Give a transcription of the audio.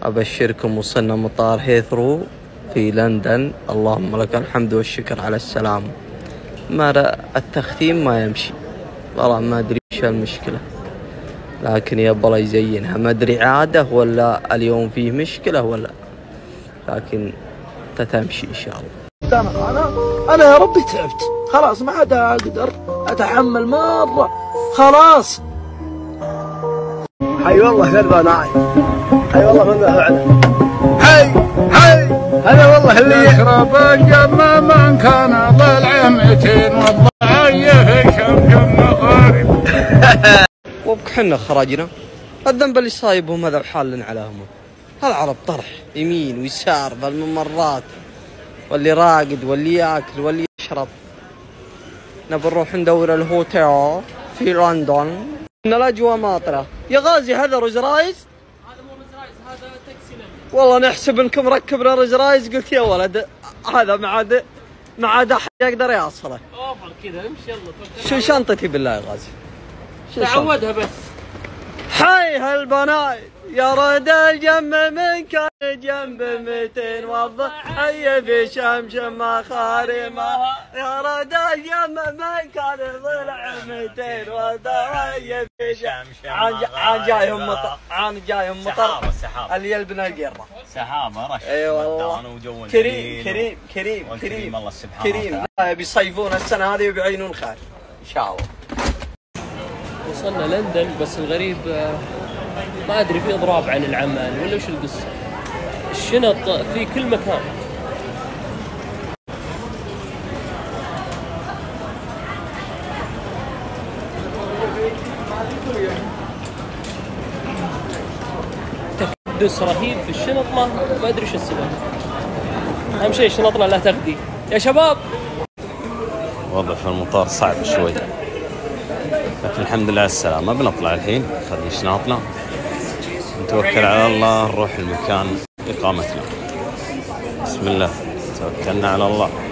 أبشركم وصلنا مطار هيثرو في لندن. اللهم لك الحمد والشكر على السلام. ما التختيم ما يمشي والله، ما أدري إيش المشكلة، لكن يبغى الله يزينها. ما أدري عادة ولا اليوم فيه مشكلة ولا، لكن تتمشي إن شاء الله. أنا يا ربي تعبت خلاص، ما عاد أقدر أتحمل مرة خلاص. حي والله غربان، حي والله من فعله، حي هذا والله اللي يشرب الجمة من كان ضلع 200 والضعيه شمشم مغارب. وبك حنا خرجنا، الذنب اللي صايبهم هذا وحالنا على همهم. هالعرب طرح يمين ويسار بالممرات، واللي راقد واللي ياكل واللي يشرب. نبي نروح ندور الهوتيل في لندن. ان الاجواء ماطره يا غازي. هذا روز رايز؟ هذا مو روز رايز، هذا تاكسي لندن. والله نحسب انكم ركبنا روز رايز. قلت يا ولد هذا ما عاد احد يقدر يوصله. اوفر كذا امشي يلا. شو شنطتي بالله يا غازي؟ تعودها بس. حي هالبنات يا رد الجنب من كان جنب 200 والضحية في شمشم مخارمة. يا رد الجنب من كان ضلع 200 والضحية في شمشم عن جايهم مطر اللي يلبنا القرة. سحابة رش. اي والله وجو كريم الله سبحانه وتعالى. بيصيفون السنة هذه وبيعينون خير ان شاء الله. وصلنا لندن، بس الغريب ما ادري في اضراب عن العمل ولا وش القصه. الشنط في كل مكان. تكدس رهيب في الشنط، ما ادري وش السبب. اهم شيء شنطنا لا تغدي يا شباب. وضع في المطار صعب شوي، لكن الحمد لله على السلامة. بنطلع الحين، خلي شنطنا نتوكل على الله، نروح المكان إقامتنا. بسم الله، توكلنا على الله.